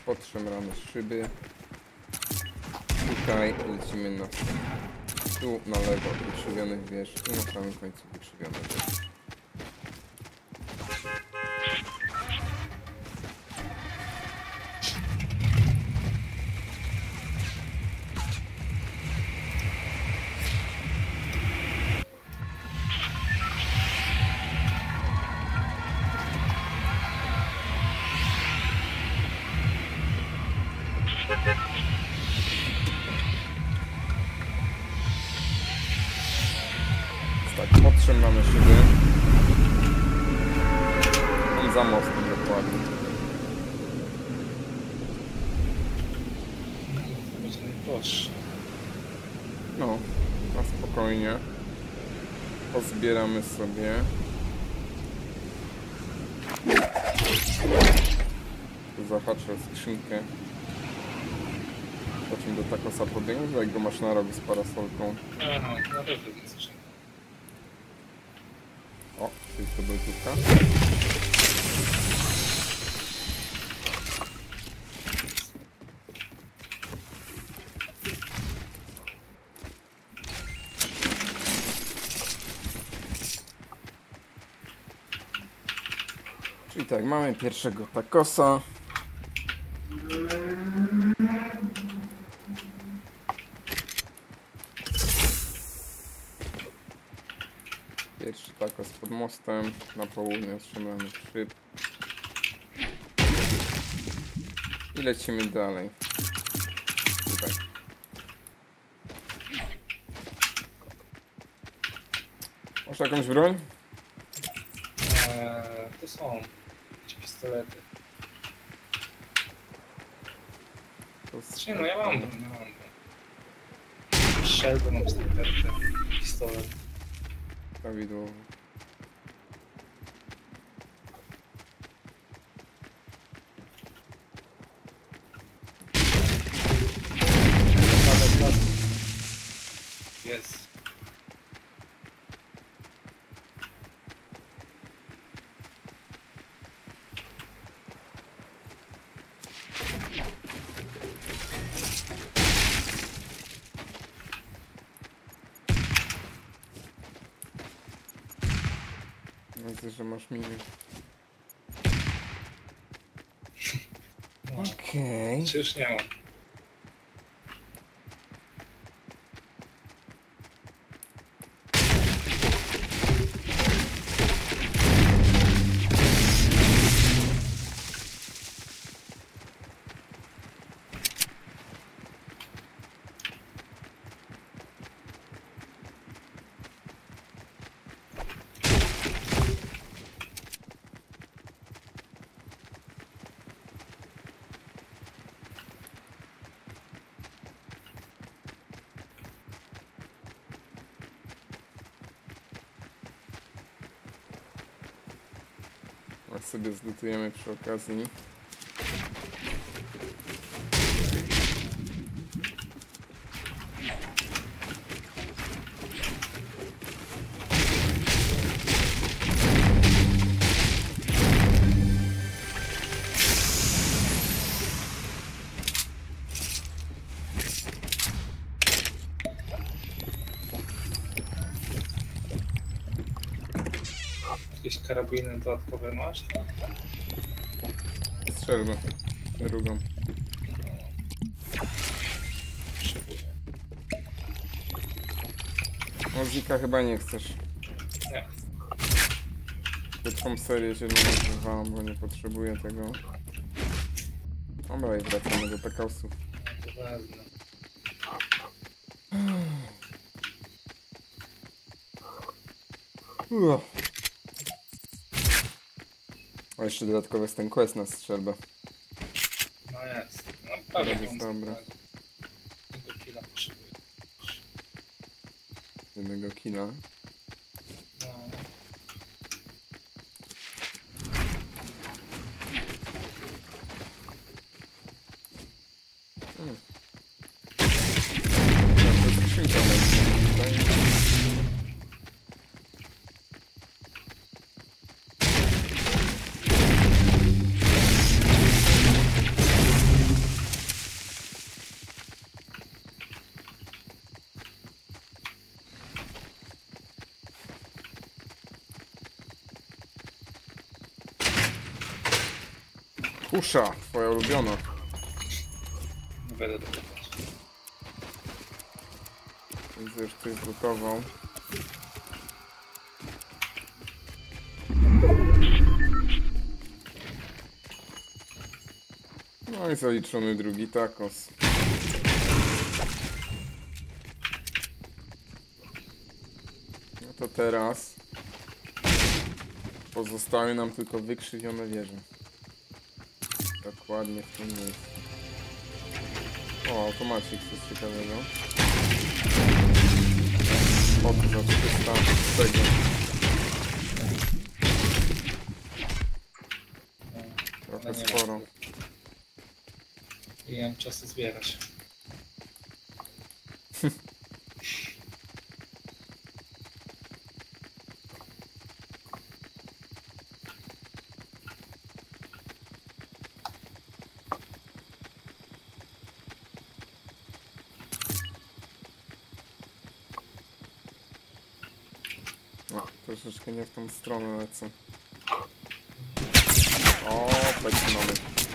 podtrzymamy szyby. Tutaj lecimy na tu na lewo wykrzywionych wież i na samym końcu wykrzywione wież. Tak, podtrzymamy szyby. Tam za mostem dokładnie. No, na spokojnie. Pozbieramy sobie. Tu zahaczę skrzynkę. Po czym do takosa podejmę, jak go masz na rogu z parasolką. Aha, na pewno nie skrzynkę. O, to jest to brytówka. Czyli tak, mamy pierwszego takosa. Pierwszy takos pod mostem, na południe otrzymamy szyb. I lecimy dalej. Tutaj. Masz jakąś broń? To są jakieś pistolety. No ja mam. Strzelbę mam snajperkę, pistolet. Prawidłowo. Jest. Widzę, że masz miny. No. Okej. Czy już nie mam? A sobie zlutujemy przy okazji. Jakieś karabiny dodatkowe masz? Strzelbę. Drugą. Potrzebuję. Mozika chyba nie chcesz. Nie. Krótką serię się nazywa, bo nie potrzebuję tego. Dobra, i wracamy do takosów. No to wezmę. O, jeszcze dodatkowy jest ten quest na strzelbę. No jest. No Teraz pewnie. jest dobra. Tego killa potrzebuję. Jednego killa. No. To jest skrzynka tutaj. Kusza, twoja ulubiona. Nie będę dodawać. Widzę, już ktoś zlutował. No i zaliczony drugi tacos. No to teraz pozostały nam tylko wykrzywione wieże. Dokładnie w tym miejscu. O, automacik, coś ciekawego. O, to za 300 tego. Trochę Ale nie sporo. mam. I nie mam czasu zbierać. No, troszeczkę nie w tą stronę lecę. O, plecy mamy.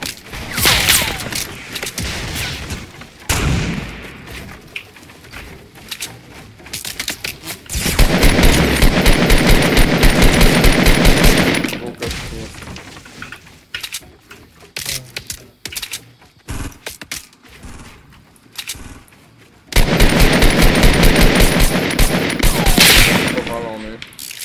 Bułka tu jest. Powalony.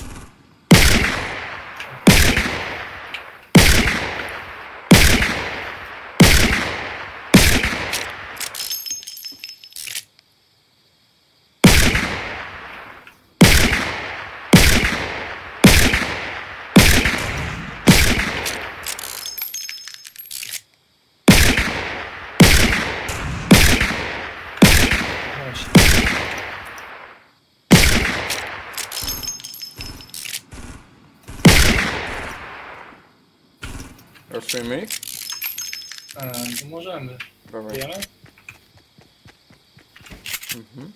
Właśnie. Raszymy ich? To możemy. Dawaj. Wiemy? Mhm.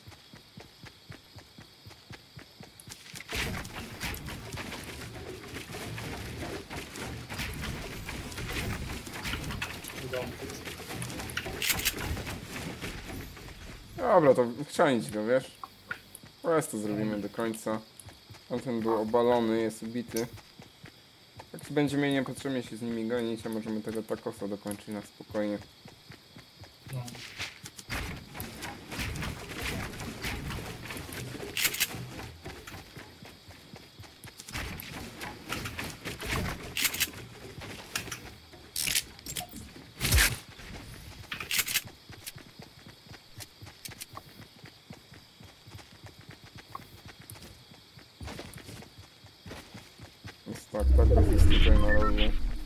Dobra, to chrzanić go, wiesz? Po prostu zrobimy do końca. Tamten był obalony, jest ubity. Jak będzie mieli niepotrzebnie się z nimi gonić, a możemy tego tacosa dokończyć na spokojnie. No. Więc tak, tacos jest tutaj na rogu.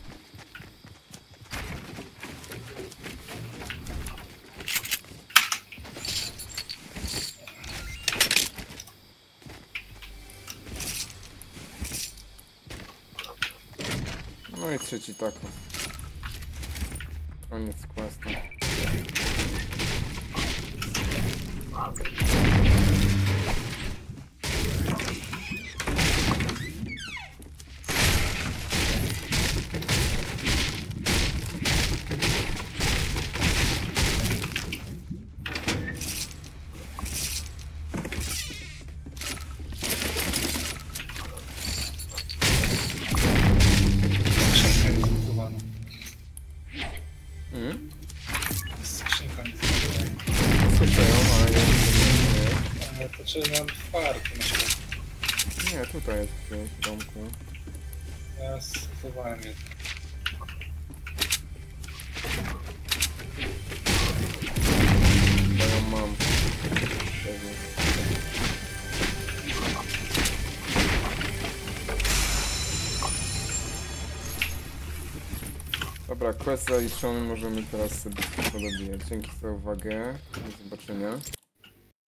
No i trzeci tacos. Koniec questu. Skrzynka jest zbudowana. Skrzynka jest zbudowana. Słyszę ją, ale nie wiem, To trzeba nam farty na świecie. nie, tutaj jest gdzieś w domku. Ja schowałem je. Bo ją mam. Pewnie. Dobra, quest zaliczony, możemy teraz sobie to dobijać. Dzięki za uwagę, do zobaczenia.